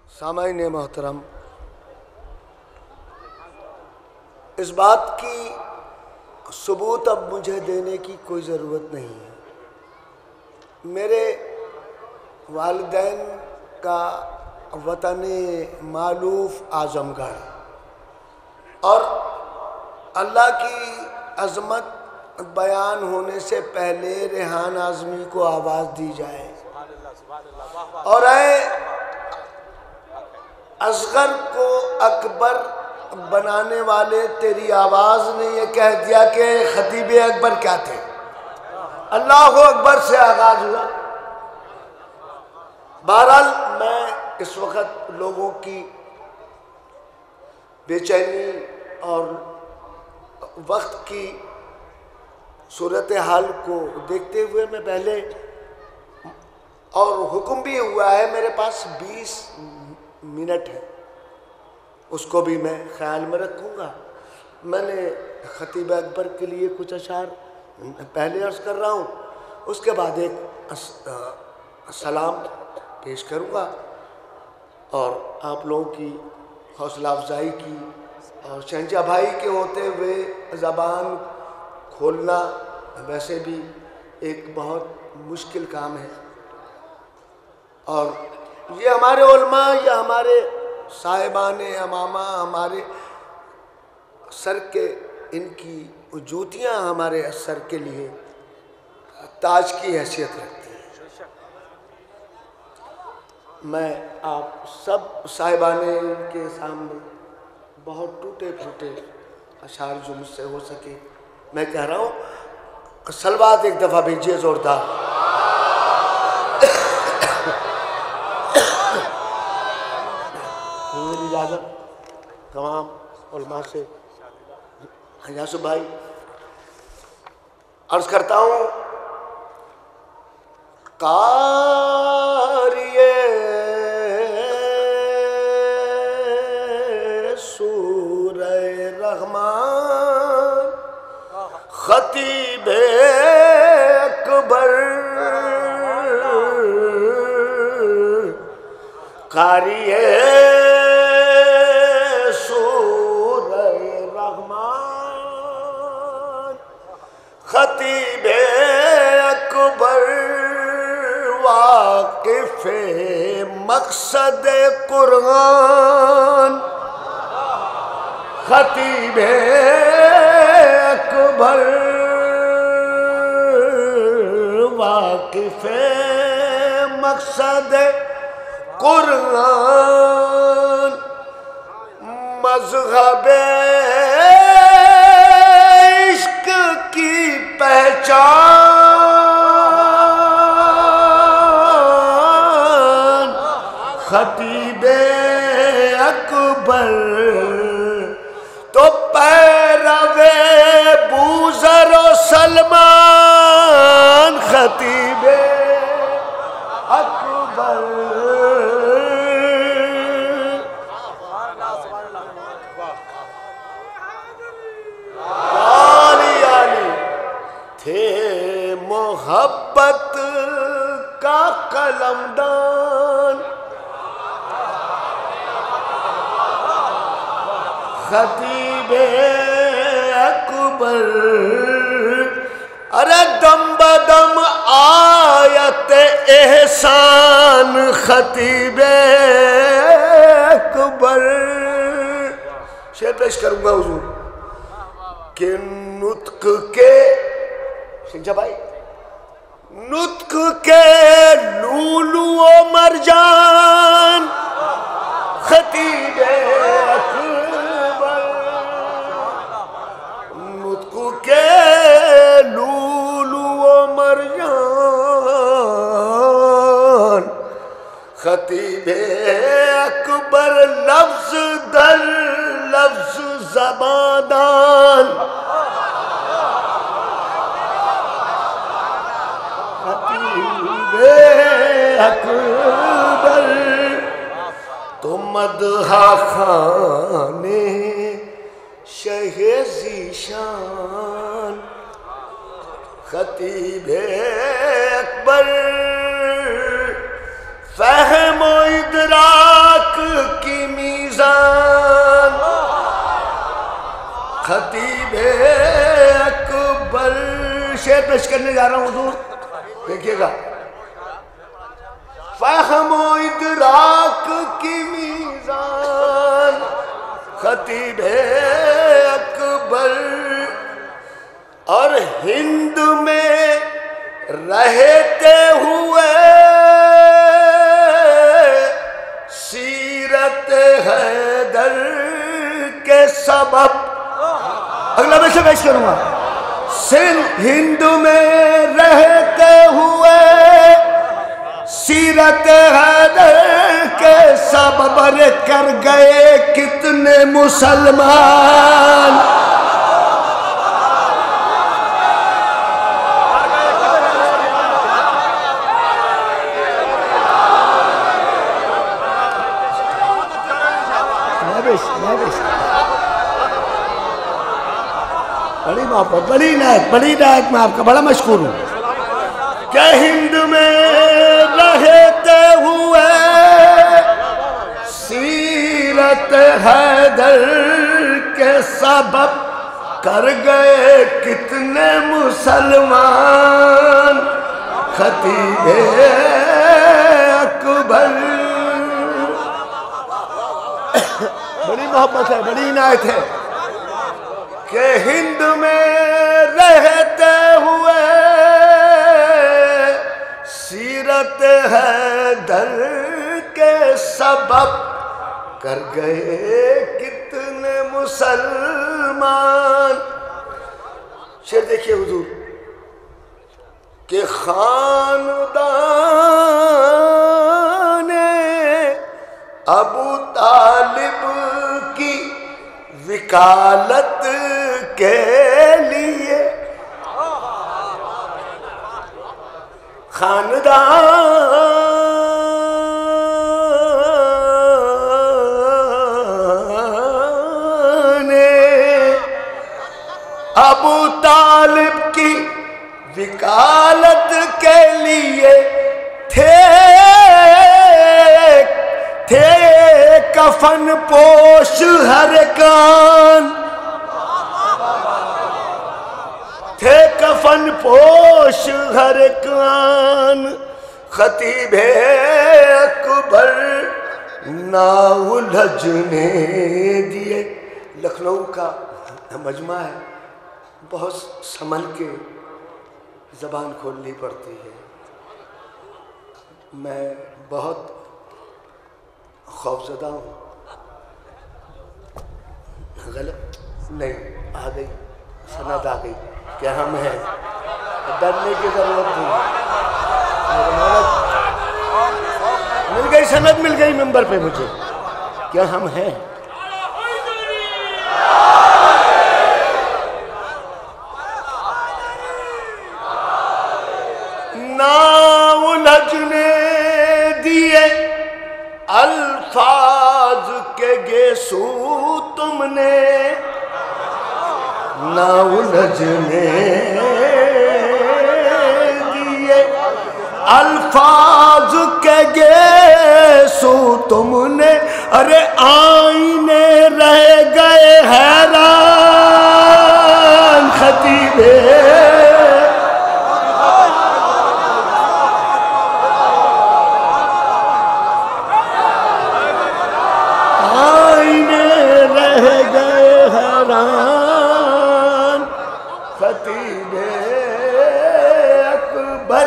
سامعین محترم، اس بات کی ثبوت اب مجھے دینے کی کوئی ضرورت نہیں ہے۔ میرے والدین کا وطن مالوف اعظم گڑھ، اور اللہ کی عظمت بیان ہونے سے پہلے ریحان اعظمی کو آواز دی جائے، اور اے اصغر کو اکبر بنانے والے، تیری آواز نے یہ کہہ دیا کہ خطیب اکبر کیا تھے۔ اللہ اکبر سے آغاز ہوا۔ بہرحال میں اس وقت لوگوں کی بے چینی اور وقت کی صورتحال کو دیکھتے ہوئے میں پہلے، اور حکم بھی ہوا ہے میرے پاس 20 منٹ ہے، اس کو بھی میں خیال میں رکھوں گا۔ میں نے خطیب اکبر کے لیے کچھ اشعار پہلے عرض کر رہا ہوں، اس کے بعد ایک سلام پیش کروں گا، اور آپ لوگوں کی حوصلہ افزائی کی، اور شہنشاہ بھائی کے ہوتے ہوئے زبان کھولنا ویسے بھی ایک بہت مشکل کام ہے، اور یہ ہمارے علماء یا ہمارے صاحبان امامہ ہمارے سر کے، ان کی جوتیاں ہمارے سر کے لیے تاج کی حیثیت رکھتی ہیں۔ میں آپ سب صاحبان ان کے سامنے بہت ٹوٹے پھوٹے اشعار جو مجھ سے ہو سکے میں کہہ رہا ہوں۔ صلوات ایک دفعہ بھیجیے زوردار۔ میری اجازت تمام علماء سے، یاسف بھائی عرض کرتا ہوں، قاریِ سورہ رحمان خطیب اکبر، قاریِ سورہ رحمان خطیب اکبر، واقف مقصد قرآن خطیب اکبر، واقف مقصد قرآن، مذہب عشق کی پہچان خطیب اکبر، تو پیرو بوذر و سلمان خطیب اکبر، تھے محبت کا قلمدان خطیب اکبر، ارے دم بدم آیت احسان خطیب اکبر۔ شعر پیش کروں گا حضور کہ نطق کے، شہنشاہ بھائی، نطق کے لولو و مرجان خطیب اکبر، نطق کے لولو و مرجان خطیب اکبر، لفظ در لفظ زبادان خطیب اکبر، تو مدح خانے شہ ذیشان خطیب اکبر، فہم و ادراک خطیب اکبر شعر پیش کرنے جا رہا ہوں حضور، دیکھیے گا۔ فہم و ادراک کی میزان خطیب اکبر، اور ہند میں رہتے ہوئے سیرت حیدر کے سبب، اگلا میں سے پیش کروں گا۔ ہند میں رہتے ہوئے سیرت حیدر کے سبب کر گئے کتنے مسلمان، بڑی محبت، بڑی نعت میں آپ کا بڑا مشکور ہوں کہ ہند میں رہتے ہوئے سیرت حیدر کے سبب کر گئے کتنے مسلمان، خطیب اکبر۔ بڑی محبت ہے، بڑی عنایت ہے کہ ہند میں رہتے ہوئے سیرت حیدر کے سبب کر گئے کتنے مسلمان۔ شعر دیکھیے حضور کہ خاندان ابو طالب کی وکالت کے لیے، خاندان ابو طالب کی وکالت کے لیے تھے کفن پوش ہر کان، تھے کفن پوش ہر کان، خطیب اکبر نہ الجھنے دیے۔ لکھنؤ کا مجمع ہے، بہت سنبھل کے زبان کھولنی پڑتی ہے، میں بہت خوفزدہ ہوں۔ غلط نہیں، آ گئی سند، آ گئی کہ ہم ہیں، ڈرنے کی ضرورت نہیں، مل گئی سند، مل گئی ممبر پہ مجھے کہ ہم ہیں۔ نہ الجھنے دیے الفاظ کے گیسو تم نے، نہ الجھنے دیے الفاظ کے گیسو تم نے، ارے آئینے رہ گئے حیران، خطیب خطیب اکبر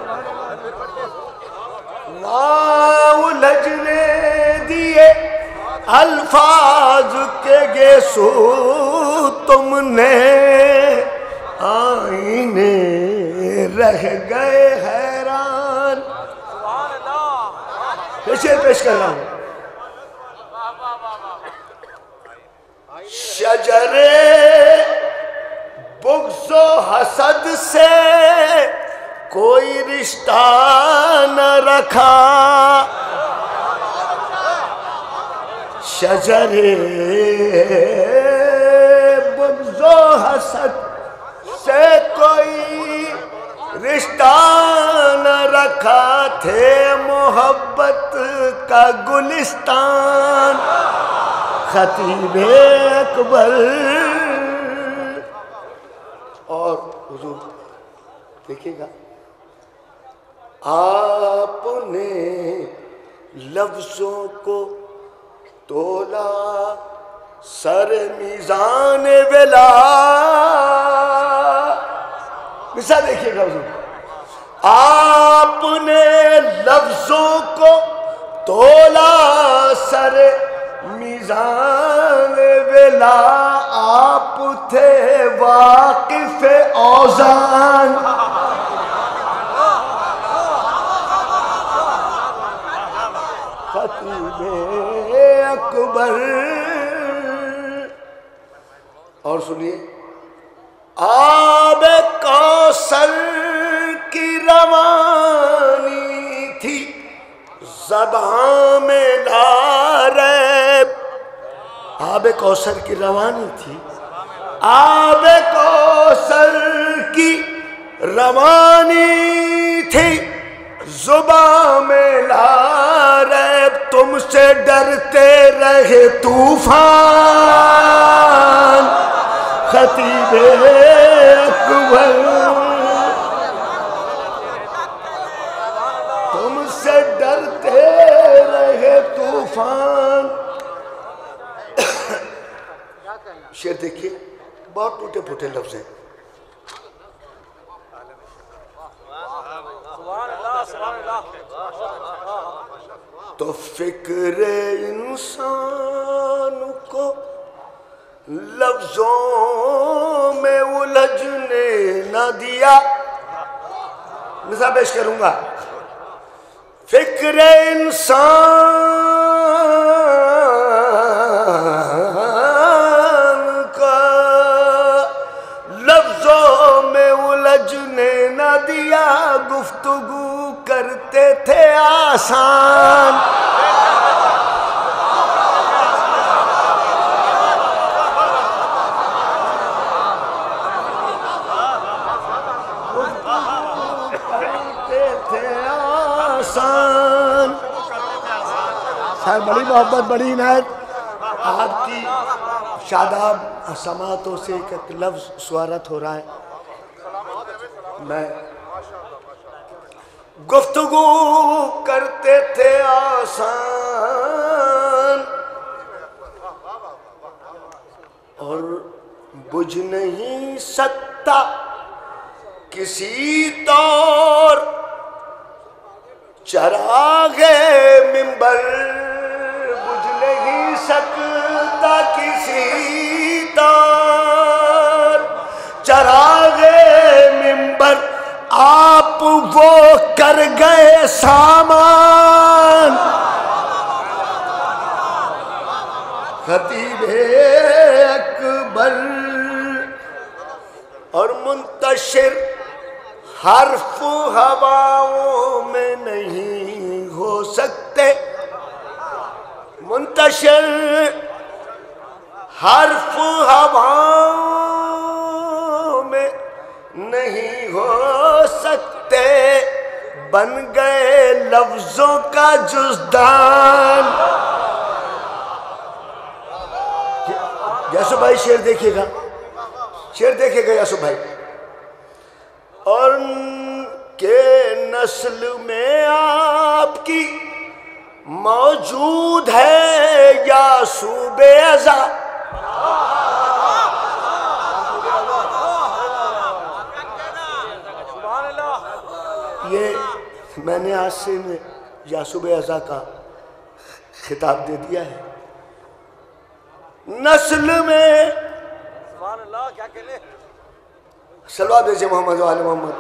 نہ الجھنے دیے الفاظ کے گیسو تم نے، آئینے رہ گئے حیران۔ شعر پیش کر رہا ہوں۔ شجر بغض و حسد سے کوئی رشتہ نہ رکھا، شجر بغض و حسد سے کوئی رشتہ نہ رکھا، تھے محبت کا گلستان، خطیب اکبر اور حضور دیکھیے گا آپ نے لفظوں کو تولا سر میزان ولا. مثال دیکھیے گا حضور, آپ نے لفظوں کو تولا سر میزان ولا. آپ تھے واقف اوزان. خطیب اکبر. اور سنیے, آب کوثر کی روانی تھی زبان میں لا ریب. آب کوثر کی روانی تھی, آب کوثر کی روانی تھی زبان میں لا ریب. تم سے ڈرتے رہے طوفان. خطیب اکبر تم سے ڈرتے رہے طوفان. شعر دیکھیے, بہت ٹوٹے پھوٹے لفظ ہیں. تو فکر انسان کو لفظوں میں الجھنے نہ دیا. مثال پیش کروں گا, فکر انسان کا لفظوں میں الجھنے نہ دیا. گفتگو کرتے تھے آسان. بڑی محبت, بڑی عنایت. آپ کی شاداب سماعتوں سے ایک لفظ سوارت ہو رہا ہے. میں گفتگو کرتے تھے آسان اور بجھ نہیں سکتا کسی طور چراغ منبر. بجھ نہیں سکتا کسی طور چراغ منبر. آپ وہ کر گئے سامان. خطیب اکبر اور منتشر حرف ہواؤں میں نہیں ہو سکتے. منتشر حرف ہواؤں میں نہیں ہو سکتے. بن گئے لفظوں کا جزدان. یاسو بھائی شعر دیکھیے گا, شعر دیکھیے گا یاسو بھائی. اور کہ نسل میں آپ کی موجود ہے یعصوب ازا. یہ میں نے آج سے یعصوب ازا کا خطاب دے دیا ہے. نسل میں سبحان اللہ, کیا کہنے. صلوات بھیجئے محمد و آل محمد.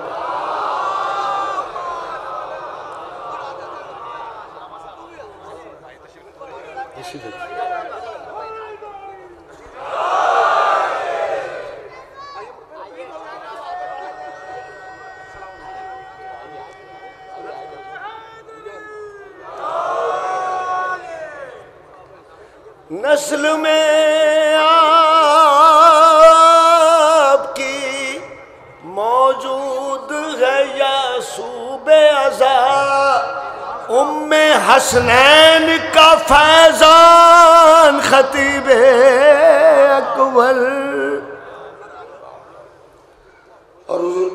نسل میں آپ کی موجود ہے یعصوب ازا. ام حسنین کا فیضان. خطیب اکبر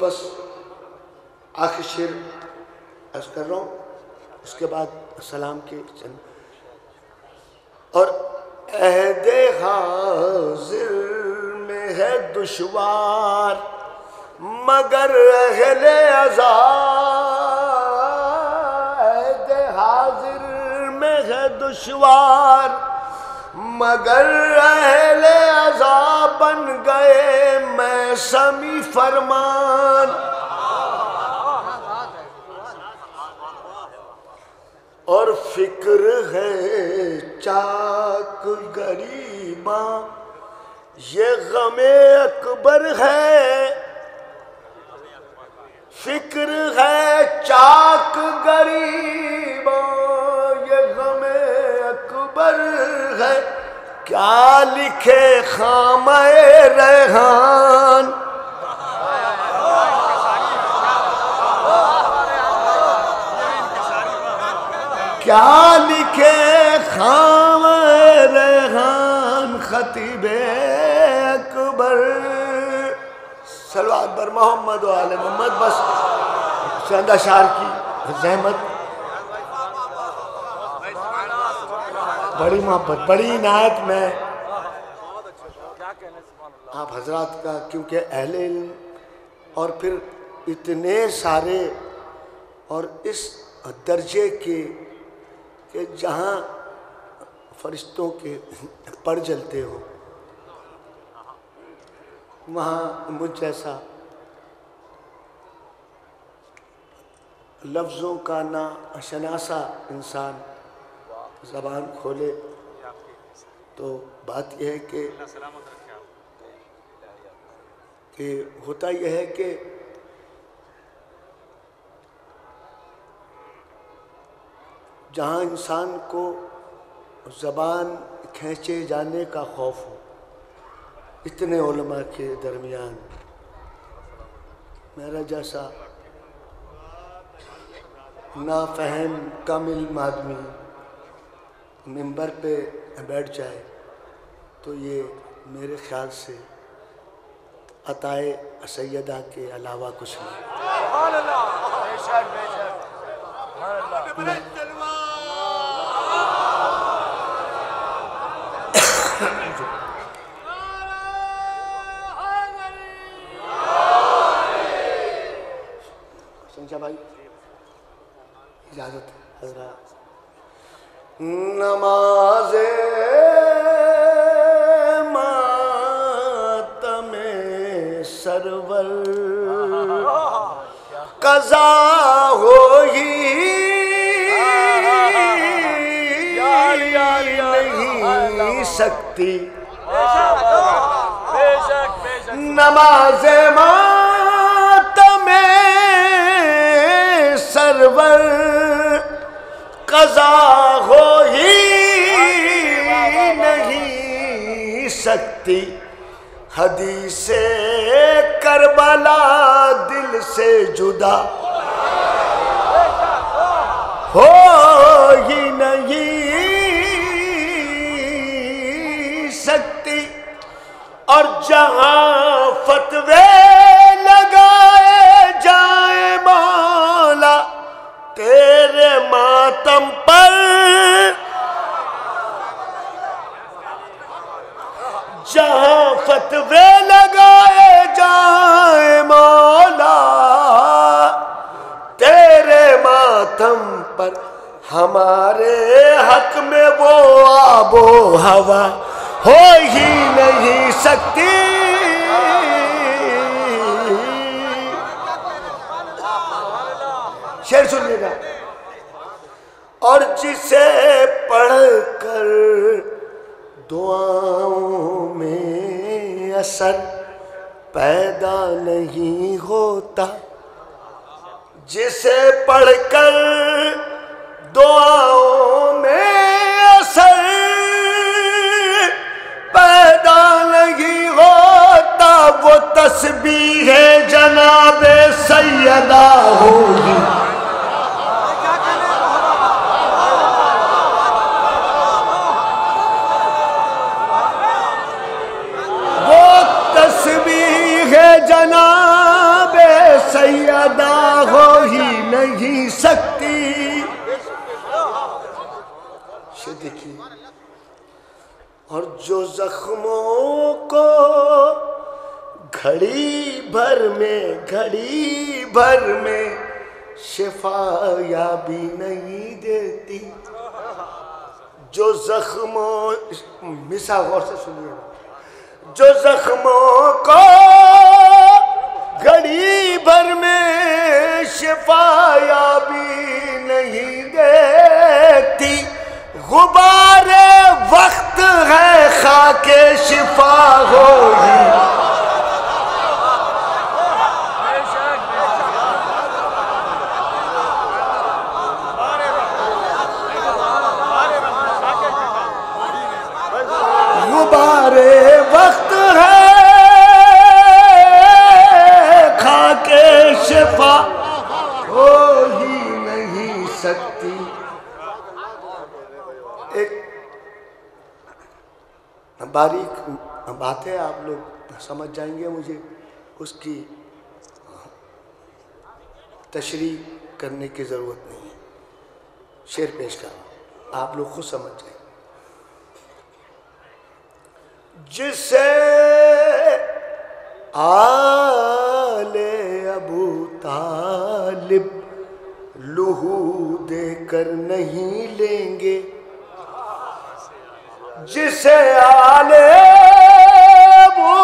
بس آخر شعر عرض کر رہا ہوں، اس کے بعد سلام کے چند. اور عہد حاضر میں ہے دشوار مگر اہل عزا، عہد حاضر میں ہے دشوار مگر اہل عزا، بن گئے میں سمی فرمان. اور فکر ہے چاک غریباں یہ غم اکبر ہے، فکر ہے چاک غریباں یہ غم اکبر ہے، کیا لکھے خامہ ریحان. کیا لکھے خام ریحان خطیب اکبر. صلوات بر محمد و آل محمد. بس چند اشعار کی زحمت، بڑی محبت بڑی عنایت میں آپ حضرات کا، کیونکہ اہل علم اور پھر اتنے سارے اور اس درجے کے کہ جہاں فرشتوں کے پر جلتے ہو، وہاں مجھ جیسا لفظوں کا نہ شناسا انسان زبان کھولے تو بات یہ ہے کہ ہوتا یہ ہے کہ جہاں انسان کو زبان کھینچے جانے کا خوف ہو، اتنے علماء کے درمیان میرا جیسا نافہم کم علم آدمی ممبر پہ بیٹھ جائے تو یہ میرے خیال سے عطائے سیدہ کے علاوہ کچھ نہیں. سنجا بھائی اجازت حضرات. نماز ماتم سرور قضا ہوئی نہیں سکتی، نماز ماتم سرور قضا ہو ہی نہیں سکتی، حدیث کربلا دل سے جدا ہو ہی نہیں سکتی. اور جہاں فتوے لگائے جائیں مولا تیرے ماتم پر، جہاں فتوے لگائے جائیں مولا تیرے ماتم پر، ہمارے حق میں وہ آب و ہوا ہو ہی نہیں سکتی. شعر سنیے گا. اور جسے پڑھ کر دعاؤں میں اثر پیدا نہیں ہوتا، جسے پڑھ کر دعاؤں میں اثر پیدا نہیں ہوتا، وہ تسبیح جناب سیدہ ہوگی. وہ تسبیح جناب ہو ہی نہیں سکتی. دیکھیے، اور جو زخموں کو گھڑی بھر میں شفا یابی نہیں دیتی. جو زخموں، مثال غور سے سنیے، جو زخموں کو گھڑی بھر میں شفا یابی نہیں دیتی، غبار وقت ہے خاک شفا ہوگی. غبار وقت ہے خاک شفا ہو ہی نہیں سکتی. ایک باریک بات ہے، آپ لوگ سمجھ جائیں گے، مجھے اس کی تشریح کرنے کی ضرورت نہیں ہے. شعر پیش کر رہا ہوں، آپ لوگ خود سمجھ جائیں. جسے آل ابو طالب لہو دے کر نہیں لیں گے، جسے آل ابو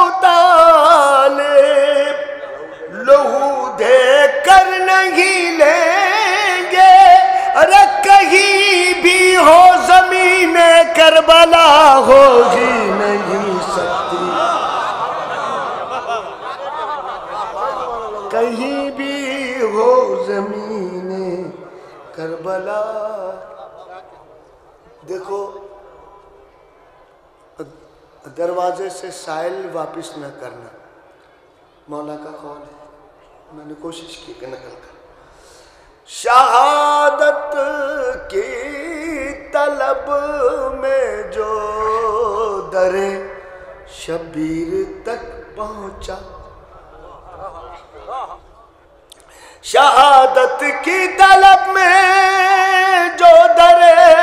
طالب لہو دے کر نہیں لیں گے، ارے کہیں بھی ہو زمین کربلا ہوگی نہیں سکتی. کہیں بھی ہو زمین کربلا. دیکھو، دروازے سے سائل واپس نہ کرنا مولا کا قول ہے. میں نے کوشش کی کہ نقل کر. شہادت کی طلب میں جو در شبیر تک پہنچا، شہادت کی طلب میں جو در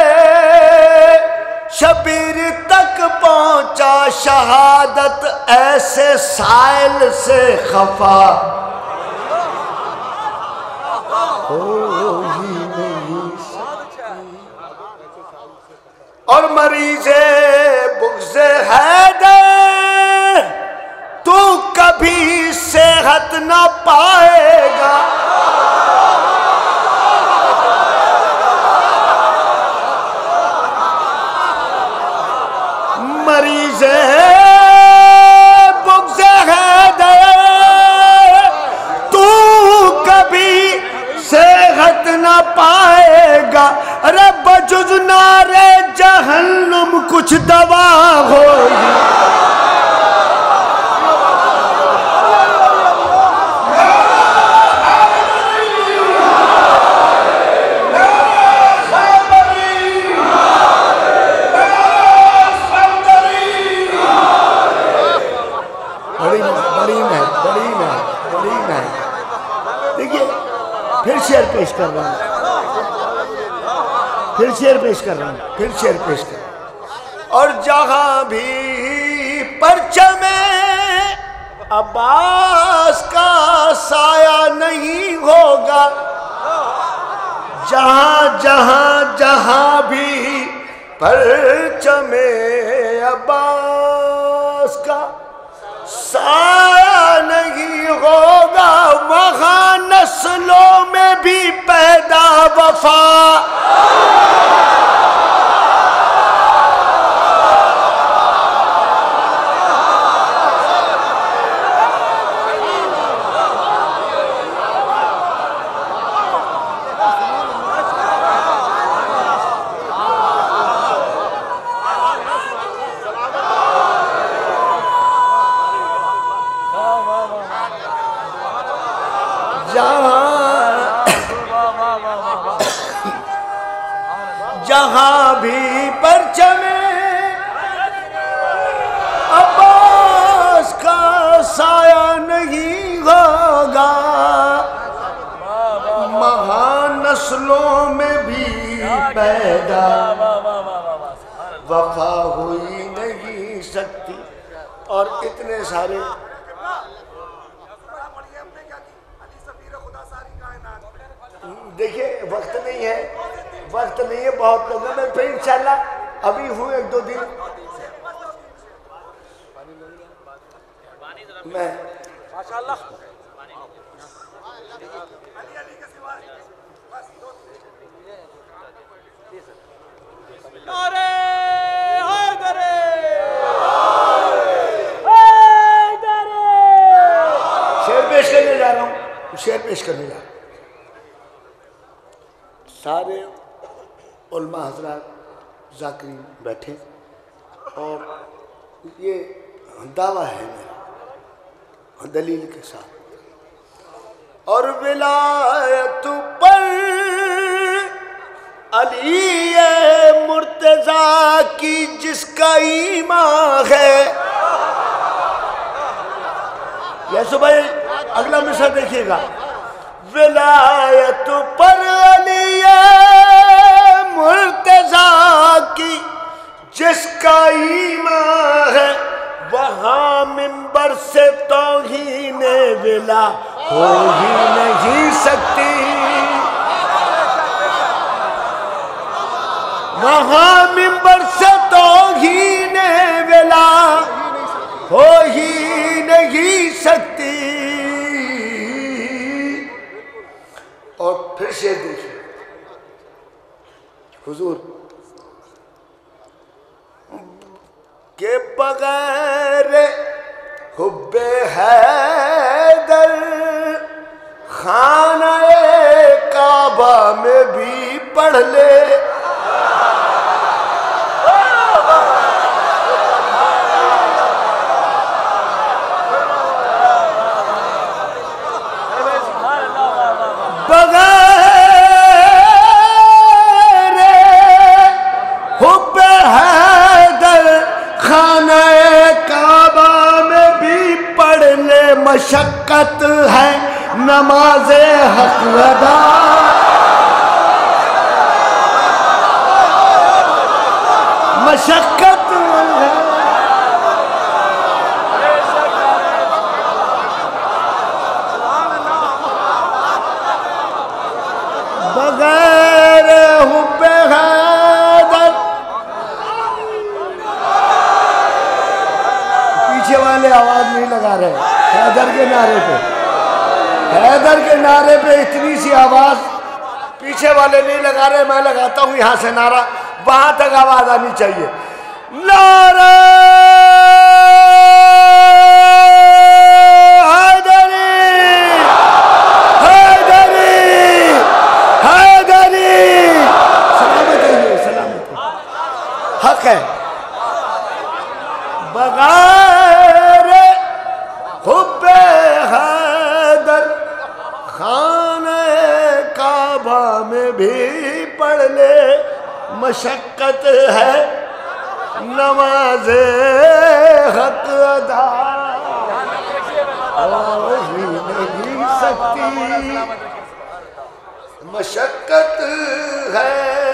شبیر تک پہنچا، شہادت ایسے سائل سے خفا ہو ہی نہیں سکتی. اور مریض بغض حیدر تو کبھی صحت نہ پائے گا. مریض بغض حیدر تو کبھی صحت نہ پائے گا، رب جز نار جہنم کچھ دوا ہوگی. بڑی میں دیکھیے، پھر شعر پیش کر رہا ہوں. اور جہاں بھی پرچم عباس کا سایہ نہیں ہوگا، جہاں بھی پرچم عباس کا سایہ نہیں ہوگا، وہاں نسلوں میں بھی پیدا وفا. جہاں بھی پرچم عباس کا سایہ نہیں ہوگا، عہدہ وفا ہوئی نہیں سکتی. اور اتنے سارے دیکھیے وقت نہیں ہے بہت لوگ ہیں. میں پھر انشاءاللہ ابھی ہوں 1-2 دن میں شعر پیش کرنے جا رہا ہوں. سارے علماء حضرات ذاکرین بیٹھے اور یہ دعویٰ ہے میرا دلیل کے ساتھ. اور ولایت پر علی مرتضیٰ کی جس کا ایمان ہے. یسو بھائی اگلا مصرع دیکھیے گا. ولایت پر علی مرتضیٰ کی جس کا ایمان ہے وہاں منبر سے توہین ولا ہو ہی نہیں سکتی. وہاں منبر سے توہین ولا ہو ہی نہیں سکتی. اور پھر شعر دیکھیں حضور کے بغیر حب حیدر خانہ کعبہ میں بھی پڑھ لے. مشقت ہے نماز حق ادا. مشقت ہے بغیر حب حیدر. پیچھے والے آواز نہیں لگا رہے. حیدر کے نعرے پہ اتنی سی آواز پیچھے والے نہیں لگا رہے. میں لگاتا ہوں یہاں سے نعرہ وہاں تک آواز آنی چاہیے. نعرہ حیدری حیدری حیدری. سلامت ہے سلامت حق ہے. بغیر حب حیدر خانہ کعبہ میں بھی پڑھ لے. مشقت ہے نماز حق ادا ہو ہی نہیں سکتی. مشقت ہے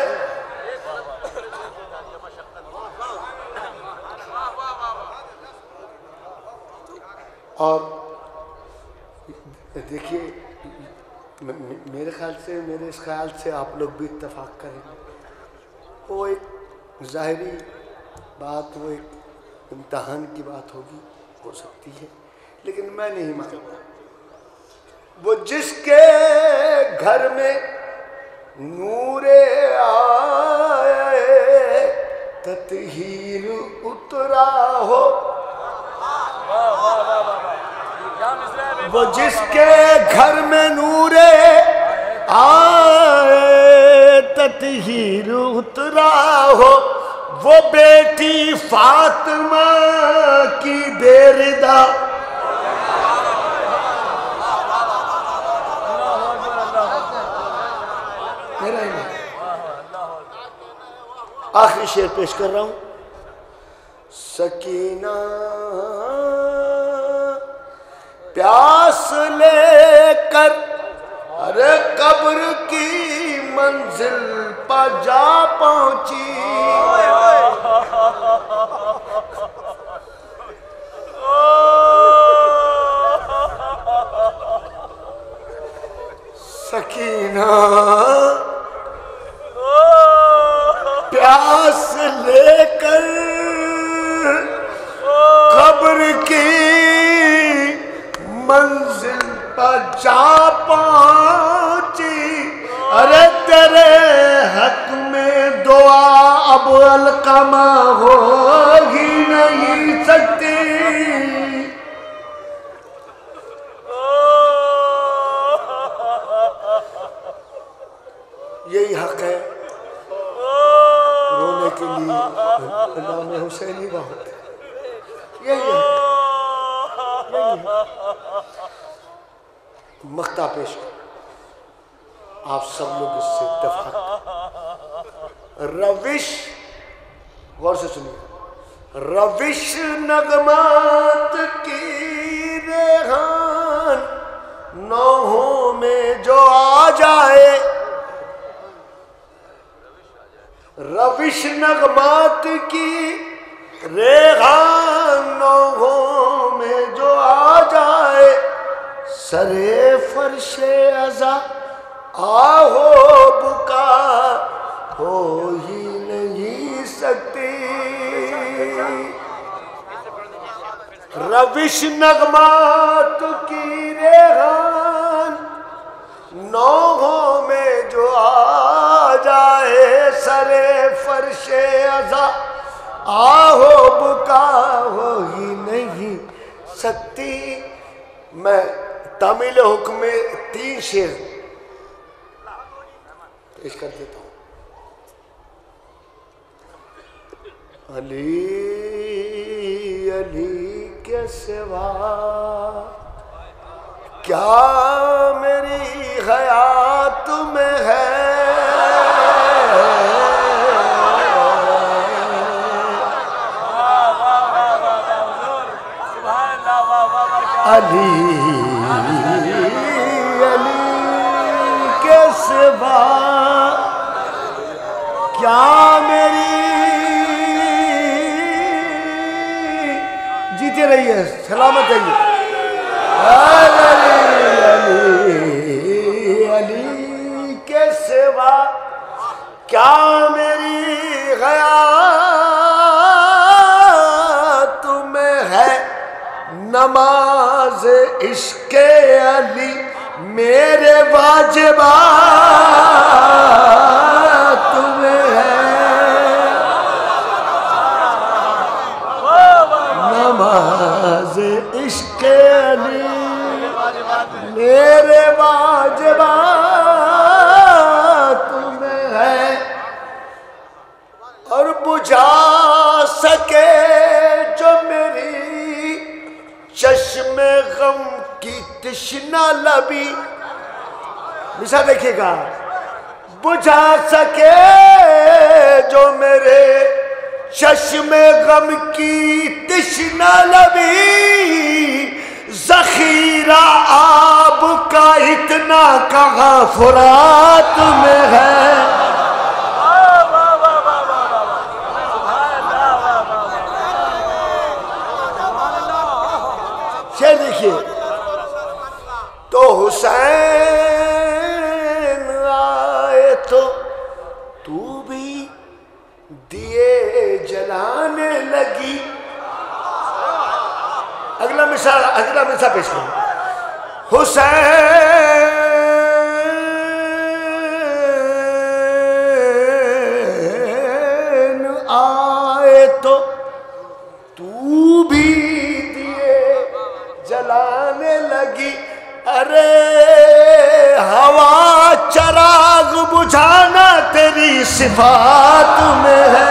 اور دیکھیے میرے اس خیال سے آپ لوگ بھی اتفاق کریں گے. وہ ایک ظاہری بات وہ ایک امتحان کی بات ہوگی ہو سکتی ہے لیکن میں نہیں مانتا. وہ جس کے گھر میں نور آئے تطہیر اترا ہو. وہ جس کے گھر میں نور آئے تطہیر اترا ہو وہ بیٹی فاطمہ کی بے ردا. آخری شعر پیش کر رہا ہوں. سکینہ پیاس لے کر ارے قبر کی منزل پر جا پہنچی، سکینہ پیاس لے کر قبر کی منزل پر جا پہنچی، ارے تیرے حق میں دعا اب القمہ ہو ہی نہیں سکتی، یہی حق ہے رونے کے لیے نام حسینی بہت ہے، یہی ہے مقطع پیش کر آپ سب لوگ اس سے اتفاق، روش غور سے سنیے، روش نغمات کی ریحان نوحوں میں جو آ جائے، روش نغمات کی ریحان نوحوں میں جو آ جائے، سرے فرش عزا آہو بکا ہو ہی نہیں سکتی، روش نغمات کی ریحان نوحوں میں جو آ جائے، سرے فرش عزا آہو بکا ہو ہی نہیں سکتی۔ میں تعمیل حکم میں 3 شعر پیش کر دیتا ہوں۔ علی علی کے سوا کیا میری حیات میں ہے، علی علی کے سوا کیا میری، جیتے رہیے سلامت رہیے، علی علی کے سوا کیا میری حیات میں ہے، نماز عشق علی میرے واجبات میں ہے، نماز عشق علی میرے واجبات میں ہے، اور بجھا سکے جو میری چشم غم کی تشنہ لبی، مثال دیکھیے گا، بجھا سکے جو میرے چشم غم کی تشنہ لبی، ذخیرہ آب کا اتنا کہاں فرات میں ہے، یہ دیکھیے تو حسین آئے تو تو بھی دیے جلانے لگی، اگلا مثال پیش کروں، حسین آئے تو تو بھی دیے جلانے لگی، ارے ہوا چراغ بجھانا تیری صفات میں ہے،